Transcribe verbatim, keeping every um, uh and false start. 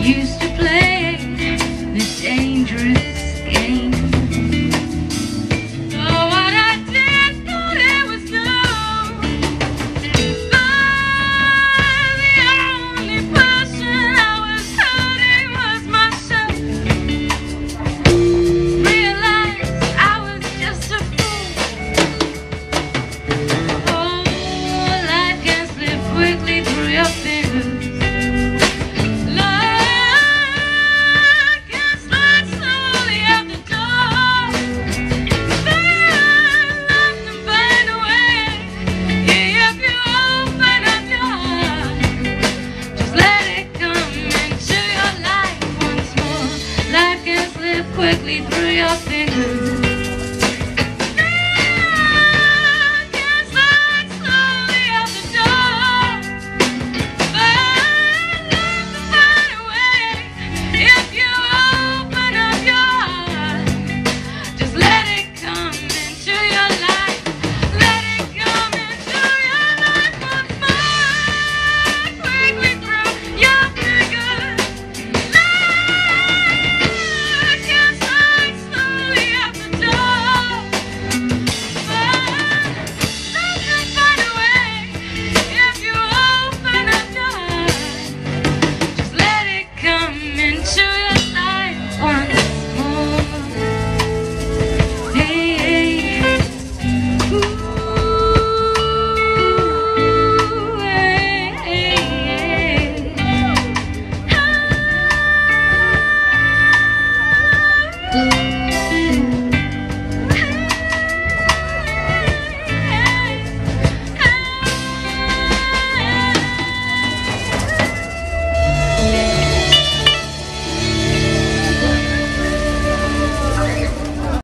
used to play this dangerous game. Oh, what I did thought it was love, but the only person I was hurting was myself. Realized I was just a fool. Oh, life can slip quickly through your fingers. Quickly through your fingers.